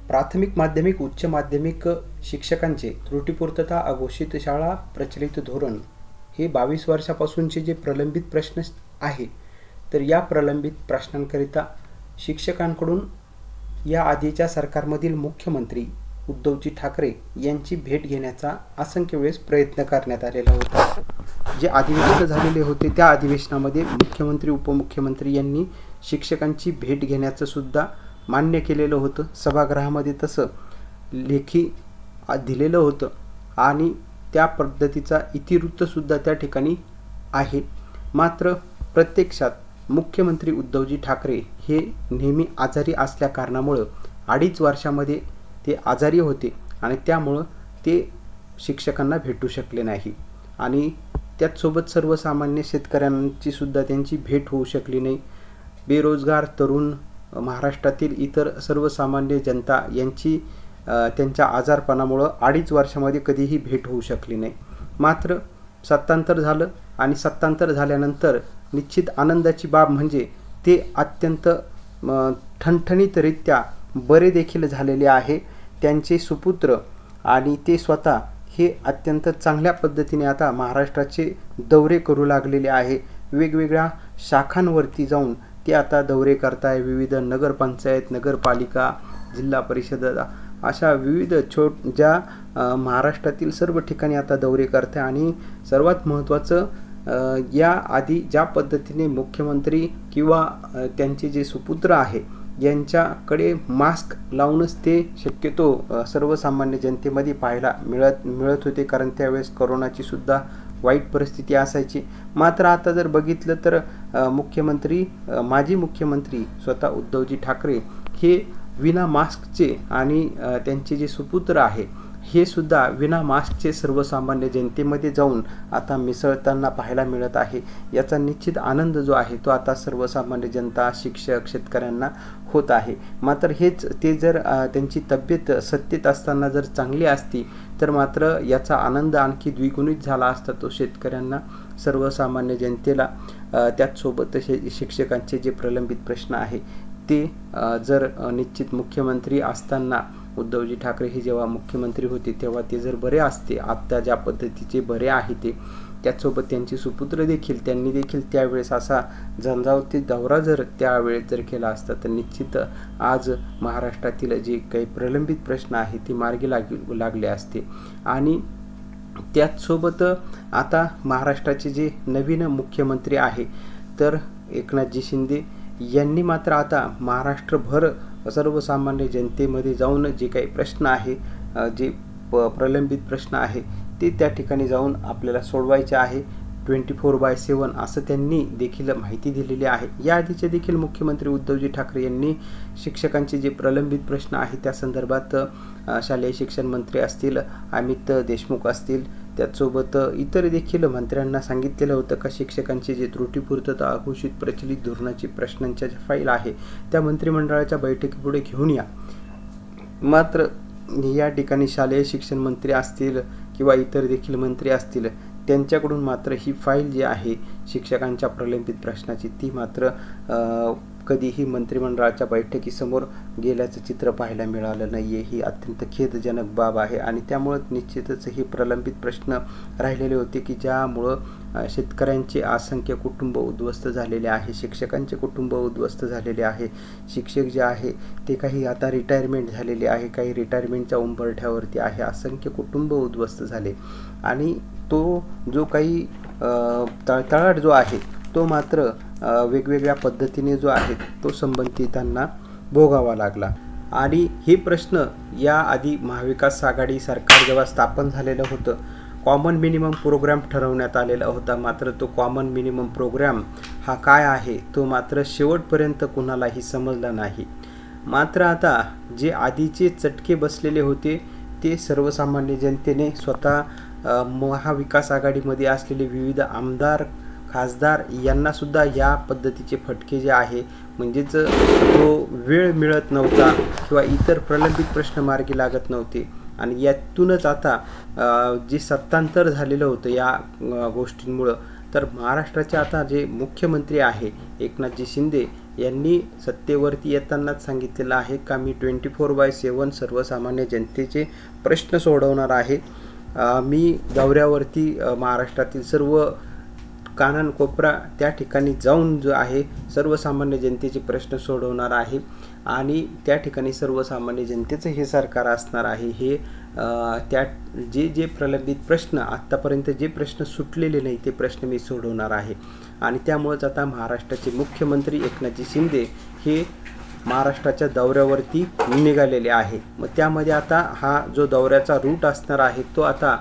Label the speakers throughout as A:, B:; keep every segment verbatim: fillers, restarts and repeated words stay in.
A: प्राथमिक माध्यमिक उच्च माध्यमिक शिक्षकांचे त्रुटीपूर्तता अघोषित शाळा प्रचलित धोरण हे बावीस वर्षापासूनचे जे प्रलंबित प्रश्न आहे, तर या प्रलंबित प्रश्नांकरिता शिक्षकांकडून या आधीच्या सरकारमधील मुख्यमंत्री उद्धवजी ठाकरे यांची भेट घेण्याचा असंख्य वेळेस प्रयत्न करण्यात आलेला होता। जे अधिवेशन झालेले होते त्या अधिवेशनामध्ये मुख्यमंत्री उपमुख्यमंत्री यांनी शिक्षकांची भेट घेण्याचं सुद्धा मान्य केलेलं होतं। सभागृहामध्ये तसं लेखी दिलेलं होतं आणि त्या पद्धतीचा इतिवृत्तसुद्धा त्या ठिकाणी आहे। मात्र प्रत्यक्षात मुख्यमंत्री उद्धवजी ठाकरे हे नेहमी आजारी असल्या कारणामुळं अडीच वर्षामध्ये ते आजारी होते आणि त्यामुळं ते शिक्षकांना भेटू शकले नाही आणि त्याचसोबत सर्वसामान्य शेतकऱ्यांची सुद्धा त्यांची भेट होऊ शकली नाही। बेरोजगार तरुण, महाराष्ट्रातील इतर सर्वसामान्य जनता यांची त्यांच्या आजारपणामुळं अडीच वर्षामध्ये कधीही भेट होऊ शकली नाही। मात्र सत्तांतर झालं आणि सत्तांतर झाल्यानंतर निश्चित आनंदाची बाब म्हणजे ते अत्यंत ठणठणीतरित्या बरे देखील झालेले आहे। त्यांचे सुपुत्र आणि ते स्वतः हे अत्यंत चांगल्या पद्धतीने आता महाराष्ट्राचे दौरे करू लागलेले आहे। वेगवेगळ्या शाखांवरती जाऊन ते आता दौरे करताय। विविध नगरपंचायत, नगरपालिका, जिल्हा परिषद अशा विविध छोट ज्या महाराष्ट्रातील सर्व ठिकाणी आता दौरे करताय आणि सर्वात महत्त्वाचं या आधी ज्या पद्धतीने मुख्यमंत्री किंवा त्यांचे जे सुपुत्र आहे यांच्याकडे मास्क लावूनच ते शक्यतो सर्वसामान्य जनतेमध्ये पाहायला मिळत मिळत होते, कारण त्यावेळेस कोरोनाची सुद्धा वाईट परिस्थिती असायची। मात्र आता जर बघितलं तर मुख्यमंत्री माजी मुख्यमंत्री स्वतः उद्धवजी ठाकरे हे विना मास्कचे आणि त्यांचे जे सुपुत्र आहे हे सुद्धा विना मास्कचे सर्वसामान्य जनतेमध्ये जाऊन आता मिसळताना पाहायला मिळत आहे। याचा निश्चित आनंद जो आहे तो आता सर्वसामान्य जनता, शिक्षक, शेतकऱ्यांना होत आहे। मात्र हेच ते जर त्यांची तब्येत सत्तेत असताना जर चांगली असती तर मात्र याचा आनंद आणखी द्विगुणित झाला असता। तो शेतकऱ्यांना, सर्वसामान्य जनतेला, त्याचसोबत शिक्षकांचे जे प्रलंबित प्रश्न आहे ते जर निश्चित मुख्यमंत्री असताना उद्धवजी ठाकरे हे जेव्हा मुख्यमंत्री होते तेव्हा ते जर बरे असते, आत्ता ज्या पद्धतीचे बरे आहे ते, त्याचसोबत त्यांचे सुपुत्र देखील त्यांनी देखील त्यावेळेस असा झंझावती दौरा जर त्यावेळेस जर केला असता तर निश्चित आज महाराष्ट्रातील जे काही प्रलंबित प्रश्न आहे ते मार्गी लाग लागले असते। आणि त्याचसोबत आता महाराष्ट्राचे जे नवीन मुख्यमंत्री आहे तर एकनाथजी शिंदे यांनी मात्र आता महाराष्ट्रभर सर्वसामान्य जनतेमध्ये जाऊन जे काही प्रश्न आहे, जे प्रलंबित प्रश्न आहे ते त्या ठिकाणी जाऊन आपल्याला सोडवायचे आहे। ट्वेंटी फोर बाय सेवन असं त्यांनी देखील माहिती दिलेली आहे। या आधीचे देखील मुख्यमंत्री उद्धवजी ठाकरे यांनी शिक्षकांचे जे प्रलंबित प्रश्न आहे त्या संदर्भात शालेय शिक्षण मंत्री असतील अमित देशमुख असतील, त्याचसोबत इतर देखील मंत्र्यांना सांगितलेलं होतं का शिक्षकांचे जे त्रुटीपूर्तता अघोषित प्रचलित धोरणाची प्रश्नांच्या ज्या फाईल आहे त्या मंत्रिमंडळाच्या बैठकीपुढे घेऊन या। मात्र या ठिकाणी शालेय शिक्षण मंत्री असतील किंवा इतर देखील मंत्री असतील त्यांच्याकडून मात्र ही फाईल जी आहे शिक्षकांच्या प्रलंबित प्रश्नाची ती मात्र कधीही मंत्रिमंडळाच्या बैठकीसमोर गेल्याचं चित्र पाहायला मिळालं नाही आहे। ही अत्यंत खेदजनक बाब आहे आणि त्यामुळं निश्चितच हे प्रलंबित प्रश्न राहिलेले होते की ज्यामुळं शेतकऱ्यांचे असंख्य कुटुंब उद्ध्वस्त झालेले आहे, शिक्षकांचे कुटुंब उद्ध्वस्त झालेले आहे। शिक्षक जे आहे ते काही आता रिटायरमेंट झालेले आहे, काही रिटायरमेंटच्या उंबरठ्यावरती आहे, असंख्य कुटुंब उद्ध्वस्त झाले आणि तो जो काही तळतळाट जो आहे तो मात्र वेगवेगळ्या पद्धतीने जो आहे तो संबंधितांना भोगावा लागला। आणि हे प्रश्न या आधी महाविकास आघाडी सरकार जेव्हा स्थापन झालेलं होतं कॉमन मिनिमम प्रोग्राम ठरवण्यात आलेला होता, मात्र तो कॉमन मिनिमम प्रोग्राम हा काय आहे तो मात्र शेवटपर्यंत कुणालाही समजला नाही। मात्र आता जे आधीचे चटके बसलेले होते ते सर्वसामान्य जनतेने स्वतः महाविकास आघाडीमध्ये असलेले विविध आमदार, खासदार यांना सुद्धा या पद्धतीचे फटके जे आहे म्हणजेच जो वेळ मिळत नव्हता किंवा इतर प्रलंबित प्रश्न मार्गी लागत नव्हते आणि यातूनच आता जे सत्तांतर झालेलं होतं या गोष्टींमुळं तर महाराष्ट्राचे आता जे मुख्यमंत्री आहे एकनाथजी शिंदे यांनी सत्तेवरती येतानाच सांगितलेलं आहे का मी ट्वेंटी फोर बाय सेवन सर्वसामान्य जनतेचे प्रश्न सोडवणार आहे। मी दौऱ्यावरती महाराष्ट्रातील सर्व कानाकोपरा त्या ठिकाणी जाऊन जो आहे सर्वसामान्य जनतेचे प्रश्न सोडवणार आहे आणि त्या ठिकाणी सर्वसामान्य जनतेचं हे सरकार असणार आहे। हे त्या जे जे प्रलंबित प्रश्न आत्तापर्यंत जे प्रश्न सुटलेले नाही ते प्रश्न मी सोडवणार आहे आणि त्यामुळेच आता महाराष्ट्राचे मुख्यमंत्री एकनाथजी शिंदे हे महाराष्ट्राच्या दौऱ्यावरती निघालेले आहे। मग त्यामध्ये आता हा जो दौऱ्याचा रूट असणार आहे तो आता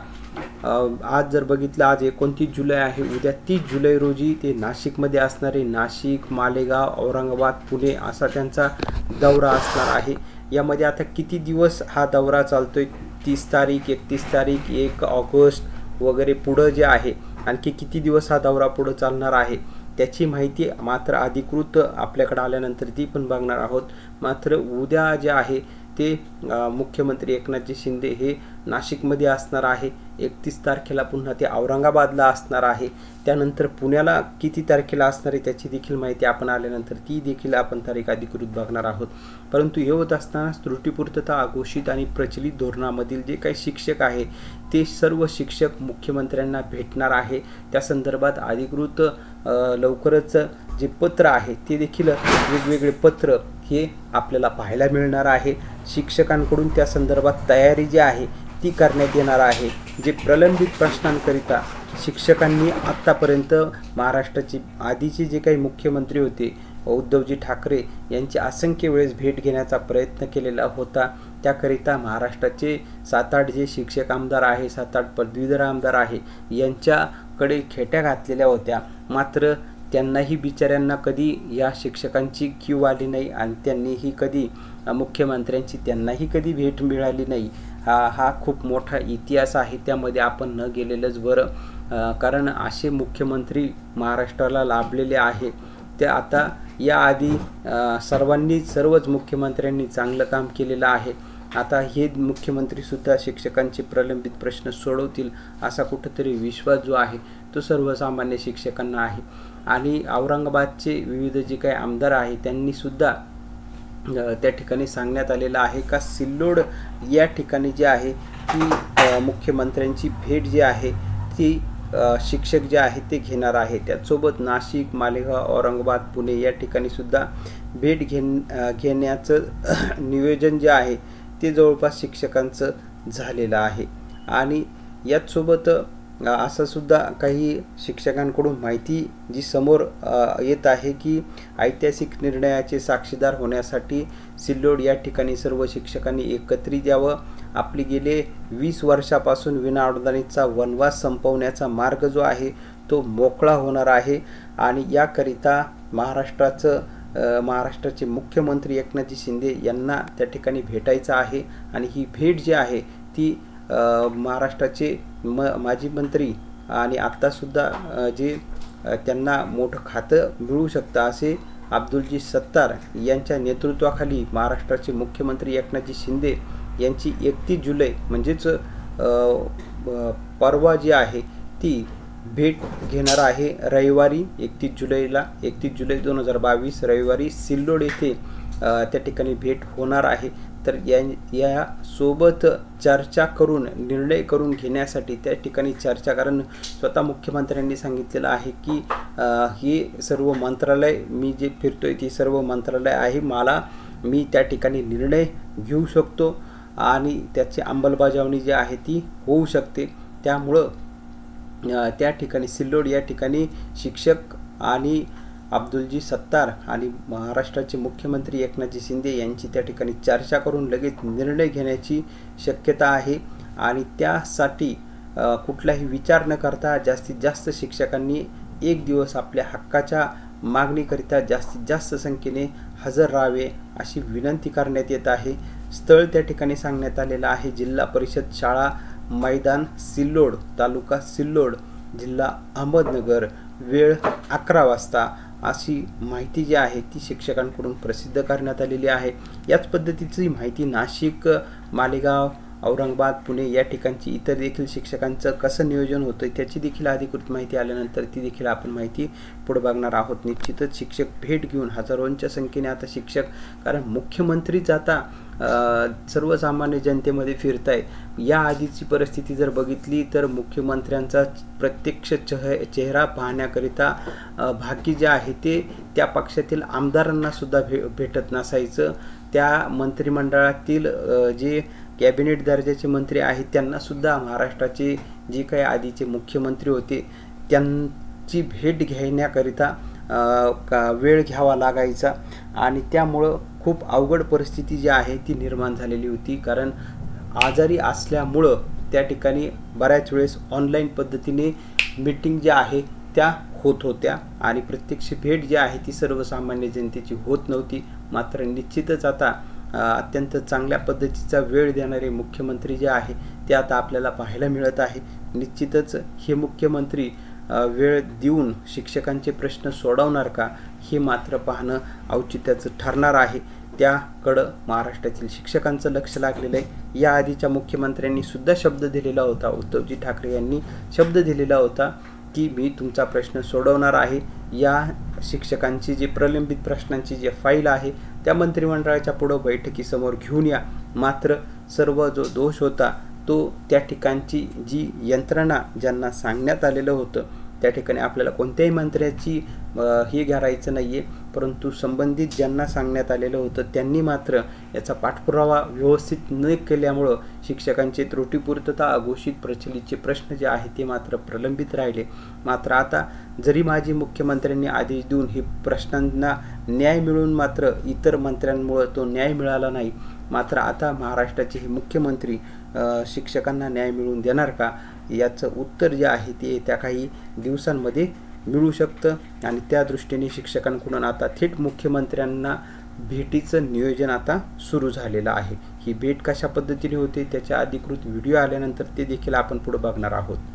A: आज जर बघितलं आज एकोणतीस जुलै आहे, उद्या तीस जुलै रोजी ते नाशिकमध्ये असणारे नाशिक, मालेगाव, औरंगाबाद, पुणे असा त्यांचा दौरा असणार आहे। यामध्ये आता किती दिवस हा दौरा चालतोय, तीस तारीख, एकतीस तारीख, एक ऑगस्ट वगैरे पुढं जे आहे आणखी किती दिवस हा दौरा पुढं चालणार आहे त्याची माहिती मात्र अधिकृत आपल्याकडे आल्यानंतर ती पण बघणार आहोत। मात्र उद्या जे आहे ते मुख्यमंत्री एकनाथजी शिंदे हे नाशिकमध्ये असणार आहे, एकतीस तारखेला पुन्हा ते औरंगाबादला असणार आहे, त्यानंतर पुण्याला किती तारखेला असणार आहे त्याची देखील माहिती आपण आल्यानंतर ती देखील आपण तारीख अधिकृत बघणार आहोत। परंतु हे होत असताना त्रुटीपूर्तता अघोषित आणि प्रचलित धोरणामधील जे काही शिक्षक आहे ते सर्व शिक्षक मुख्यमंत्र्यांना भेटणार आहे। त्या संदर्भात अधिकृत लवकरच जे पत्र आहे ते देखील वेगवेगळे पत्र हे आपल्याला पाहायला मिळणार आहे। शिक्षकांकडून त्या संदर्भात तयारी जी आहे ती करण्यात येणार आहे। जे प्रलंबित प्रश्नांकरिता शिक्षकांनी आत्तापर्यंत महाराष्ट्राचे आधीचे जे काही मुख्यमंत्री होते उद्धवजी ठाकरे यांची असंख्य वेळेस भेट घेण्याचा प्रयत्न केलेला होता, त्याकरिता महाराष्ट्राचे सात आठ जे शिक्षक आमदार आहे, सात आठ पदवीधर आमदार आहे यांच्याकडे खेट्या घातलेल्या होत्या, मात्र त्यांनाही बिचाऱ्यांना कधी या शिक्षकांची क्यू आली नाही आणि त्यांनीही कधी मुख्यमंत्र्यांची त्यांनाही कधी भेट मिळाली नाही। हा हा खूप मोठा इतिहास आहे, त्यामध्ये आपण न गेलेलंच बरं, कारण असे मुख्यमंत्री महाराष्ट्राला लाभलेले आहे। ते आता याआधी सर्वांनी सर्वच मुख्यमंत्र्यांनी चांगलं काम केलेलं आहे। आता हे मुख्यमंत्रीसुद्धा शिक्षकांचे प्रलंबित प्रश्न सोडवतील असा कुठंतरी विश्वास जो आहे तो सर्वसामान्य शिक्षकांना आहे। आणि औरंगाबादचे विविध जे काही आमदार आहे त्यांनीसुद्धा त्या ठिकाणी सांगण्यात आलेलं आहे का सिल्लोड या ठिकाणी जे आहे ती मुख्यमंत्र्यांची भेट जी आहे ती शिक्षक जे आहेत ते घेणार आहे। त्याचसोबत नाशिक, मालेगाव, औरंगाबाद, पुणे या ठिकाणी सुद्धा भेट घेन घेण्याचं नियोजन जे आहे ते जवळपास शिक्षकांचं झालेलं आहे। आणि याचसोबत असं सुद्धा काही शिक्षकांकडून माहिती जी समोर येत आहे की ऐतिहासिक निर्णयाचे साक्षीदार होण्यासाठी सिल्लोड या ठिकाणी सर्व शिक्षकांनी एकत्रित यावं, आपली गेले वीस वर्षापासून विनाअनुदानितचा वनवास संपवण्याचा मार्ग जो आहे तो मोकळा होणार आहे आणि याकरिता महाराष्ट्राचं महाराष्ट्राचे मुख्यमंत्री एकनाथजी शिंदे यांना त्या ठिकाणी भेटायचं आहे आणि ही भेट जी आहे ती महाराष्ट्राचे म माजी मंत्री आणि आत्तासुद्धा जे त्यांना मोठं खातं मिळू शकतं असे अब्दुलजी सत्तार यांच्या नेतृत्वाखाली महाराष्ट्राचे मुख्यमंत्री एकनाथजी शिंदे यांची एकतीस जुलै म्हणजेच परवा जी आहे ती भेट घेणार आहे रविवारी एकतीस जुलैला एकतीस जुलै दोन हजार बावीस रविवारी सिल्लोड येथे त्या ठिकाणी भेट होणार आहे। तर या या सोबत चर्चा करून निर्णय करून घेण्यासाठी त्या ठिकाणी चर्चा, कारण स्वतः मुख्यमंत्र्यांनी सांगितलेलं आहे की हे सर्व मंत्रालय मी जे फिरतोय ती सर्व मंत्रालय आहे, मला मी त्या ठिकाणी निर्णय घेऊ शकतो आणि त्याची अंमलबजावणी जी आहे ती होऊ शकते। त्यामुळं त्या ठिकाणी सिल्लोड या ठिकाणी शिक्षक आणि अब्दुलजी सत्तार आणि महाराष्ट्राचे मुख्यमंत्री एकनाथजी शिंदे यांची त्या ठिकाणी चर्चा करून लगेच निर्णय घेण्याची शक्यता आहे आणि त्यासाठी कुठलाही विचार न करता जास्तीत जास्त शिक्षकांनी एक दिवस आपल्या हक्काच्या मागणीकरिता जास्तीत जास्त संख्येने हजर राहावे अशी विनंती करण्यात येत आहे। स्थळ त्या ठिकाणी सांगण्यात आलेलं आहे जिल्हा परिषद शाळा मैदान सिल्लोड, तालुका सिल्लोड, जिल्हा अहमदनगर, वेळ अकरा वाजता अशी माहिती जी आहे ती शिक्षकांकडून प्रसिद्ध करण्यात आलेली आहे। याच पद्धतीची माहिती नाशिक, मालेगाव, औरंगाबाद, पुणे या ठिकाणची इतर देखील शिक्षकांचं कसं नियोजन होतं त्याची देखील अधिकृत माहिती आल्यानंतर ती देखील आपण माहिती पुढे बघणार आहोत। निश्चितच शिक्षक भेट घेऊन हजारोंच्या संख्येने आता शिक्षक, कारण मुख्यमंत्रीच आता सर्वसामान्य जनतेमध्ये फिरताय। या आधीची परिस्थिती जर बघितली तर मुख्यमंत्र्यांचा प्रत्यक्ष चेह चेहरा पाहण्याकरिता भाग्य जे आहे ते त्या पक्षातील आमदारांना सुद्धा भे भेटत नसायचं। त्या मंत्रिमंडळातील जे कॅबिनेट दर्जाचे मंत्री आहेत त्यांना सुद्धा महाराष्ट्राचे जे काही आधीचे मुख्यमंत्री होते त्यांची भेट घेण्याकरिता का वेळ घ्यावा लागायचा आणि त्यामुळं खूप अवघड परिस्थिती जी आहे ती निर्माण झालेली होती। कारण आजारी असल्यामुळं त्या ठिकाणी बऱ्याच वेळेस ऑनलाईन पद्धतीने मीटिंग ज्या आहे त्या होत होत्या आणि प्रत्यक्ष भेट जी आहे ती सर्वसामान्य जनतेची होत नव्हती। मात्र निश्चितच आता अत्यंत चांगल्या पद्धतीचा वेळ देणारे मुख्यमंत्री जे आहे ते आता आपल्याला पाहायला मिळत आहे। निश्चितच हे मुख्यमंत्री वेळ देऊन शिक्षकांचे प्रश्न सोडवणार का हे मात्र पाहणं औचित्याचं ठरणार आहे। त्याकडं महाराष्ट्रातील शिक्षकांचं लक्ष लागलेलं आहे। या आधीच्या मुख्यमंत्र्यांनी सुद्धा शब्द दिलेला होता, उद्धवजी ठाकरे यांनी शब्द दिलेला होता की मी तुमचा प्रश्न सोडवणार आहे। या शिक्षकांची जी प्रलंबित प्रश्नांची जी फाईल आहे त्या मंत्रिमंडळाच्या पुढं बैठकीसमोर घेऊन या। मात्र सर्व जो दोष होता तो त्या ठिकाणची जी यंत्रणा ज्यांना सांगण्यात आलेलं होतं त्या ठिकाणी आपल्याला कोणत्याही मंत्र्याची हे करायचं नाही आहे, परंतु संबंधित ज्यांना सांगण्यात आलेलं होतं त्यांनी मात्र याचा पाठपुरावा व्यवस्थित न केल्यामुळं शिक्षकांचे त्रुटीपूर्तता अघोषित प्रचलितचे प्रश्न जे आहेत ते मात्र प्रलंबित राहिले। मात्र आता जरी माजी मुख्यमंत्र्यांनी आदेश देऊन हे प्रश्नांना न्याय मिळून मात्र इतर मंत्र्यांमुळं तो न्याय मिळाला नाही। मात्र आता महाराष्ट्राचे हे मुख्यमंत्री शिक्षकांना न्याय मिळवून देणार का याचं उत्तर जे आहे ते त्या काही दिवसांमध्ये मिळू शकतं आणि त्या दृष्टीने शिक्षकांकडून आता थेट मुख्यमंत्र्यांना भेटीचं नियोजन आता सुरू झालेलं आहे। ही भेट कशा पद्धतीने होते त्याच्या अधिकृत व्हिडिओ आल्यानंतर ते देखील आपण पुढे बघणार आहोत।